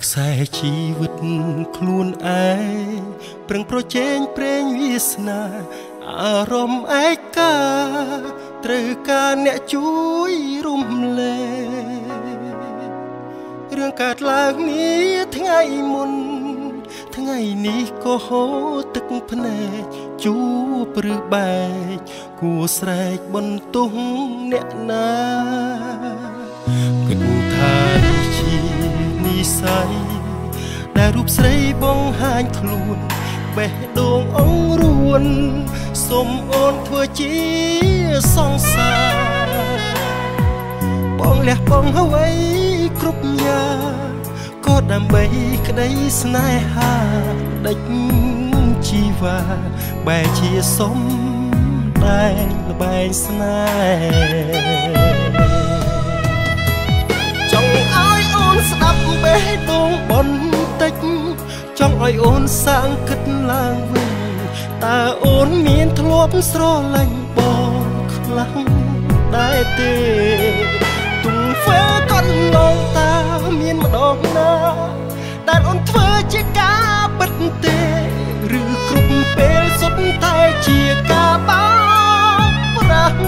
ខ្សែជីវិតខ្លួនឯងប្រឹងប្រជែងព្រេងវាសនាអារម្មណ៍ឯកាត្រូវការអ្នកជួយរំលែករឿងកើតឡើងនេះថ្ងៃមុនថ្ងៃនេះក៏ហូរទឹកភ្នែកជួបឬបែកគួស្រែកបន្ទោសអ្នកណាគិតថានេះជានិស្ស័យដែលរូបស្រីបង្ហាញខ្លួនបេះដូងអង្រួនសុំអូនធ្វើជាសង្សារបងលះបង់អ្វីគ្រប់យ៉ាងក៏ដើម្បីក្តីស្នេហាដេចជីវ៉ាបែរជាសុំតែល្បែងស្នេហ៍ចង់ឲ្យអូនស្ដាប់បេះដូងបន្តិចចង់ឲ្យអូនសាងគិតឡើងវិញតើអូនមានធ្លាប់ស្រឡាញ់បងខ្លាំងដែរទេទុំធ្វើកន្លងតើមានម្ដងណាដែលអូនធ្វើជាការពិតទេឬគ្រប់ពេលសុទ្ធតែជាការបោកប្រាស់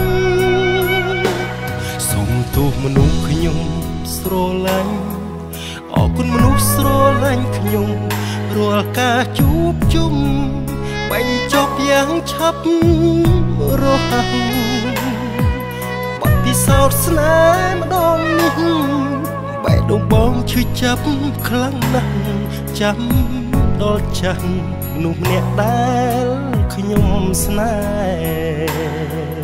សូមទោសមនុស្សខ្ញុំស្រឡាញ់អរគុណមនុស្សស្រឡាញ់ខ្ញុំរាល់ការជួបជុំបញ្ចប់យ៉ាងឆាប់រហ័សបទពិសោធន៍ស្នេហ៍ម្ដងនេះបែរដូងបងឈឺចាប់ខ្លាំងណាស់ចាំដល់ចាស់មនុស្សម្នាក់ដែលខ្ញុំស្នេហ៍